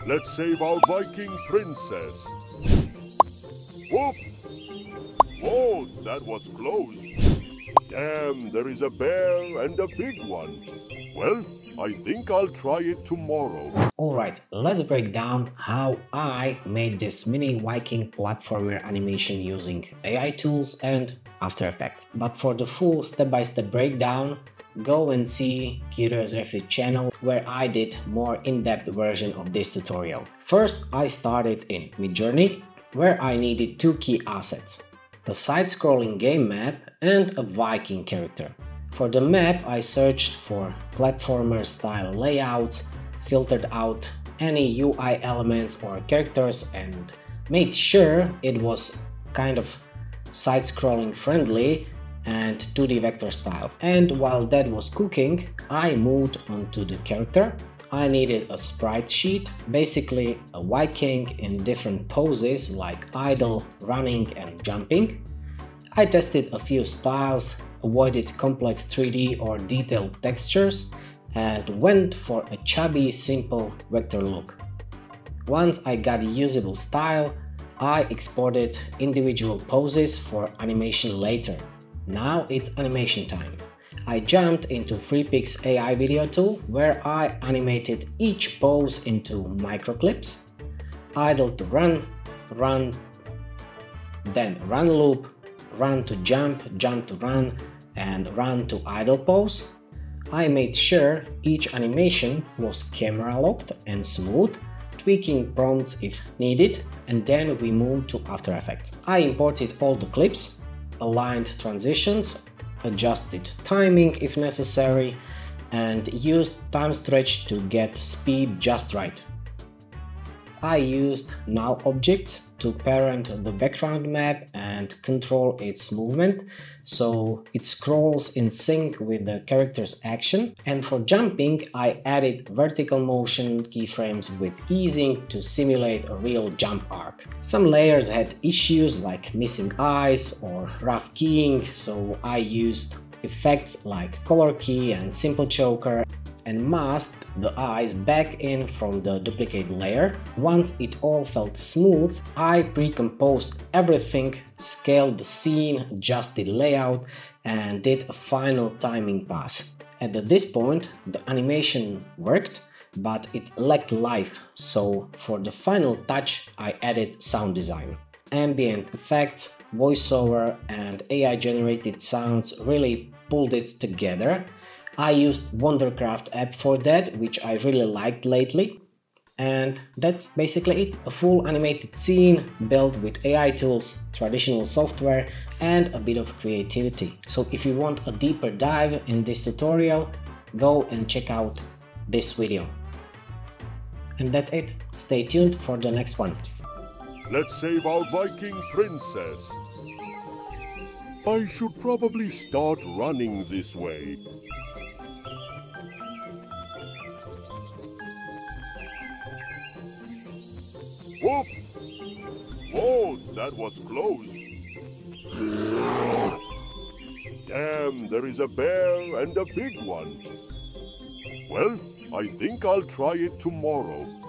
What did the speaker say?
Let's save our Viking princess. Whoop! Whoa, that was close. Damn, there is a bear and a big one. Well, I think I'll try it tomorrow. Alright, let's break down how I made this mini Viking platformer animation using AI tools and After Effects. But for the full step-by-step breakdown, go and see Curious Refuge channel where I did more in-depth version of this tutorial. First, I started in Midjourney, where I needed two key assets: a side-scrolling game map and a Viking character. For the map, I searched for platformer style layout, filtered out any UI elements or characters and made sure it was kind of side-scrolling friendly and 2D vector style. And while that was cooking, I moved on to the character. I needed a sprite sheet, basically a Viking in different poses like idle, running and jumping. I tested a few styles, avoided complex 3D or detailed textures, and went for a chubby, simple vector look. Once I got a usable style, I exported individual poses for animation later. Now it's animation time. I jumped into Freepik AI video tool where I animated each pose into microclips. Idle to run, run, then run loop, run to jump, jump to run, and run to idle pose. I made sure each animation was camera locked and smooth, tweaking prompts if needed, and then we moved to After Effects. I imported all the clips, aligned transitions, adjusted timing if necessary, and used time stretch to get speed just right. I used null objects to parent the background map and control its movement so it scrolls in sync with the character's action. And for jumping, I added vertical motion keyframes with easing to simulate a real jump arc. Some layers had issues like missing eyes or rough keying, so I used effects like color key and simple choker and masked the eyes back in from the duplicate layer. Once it all felt smooth, I pre-composed everything, scaled the scene, adjusted layout, and did a final timing pass. At this point, the animation worked, but it lacked life, so for the final touch, I added sound design. Ambient effects, voiceover, and AI-generated sounds really pulled it together. I used Wondercraft app for that, which I really liked lately. And that's basically it. A full animated scene built with AI tools, traditional software, and a bit of creativity. So if you want a deeper dive in this tutorial, go and check out this video. And that's it. Stay tuned for the next one. Let's save our Viking princess. I should probably start running this way. Whoop! Whoa, that was close. Damn, there is a bear and a big one. Well, I think I'll try it tomorrow.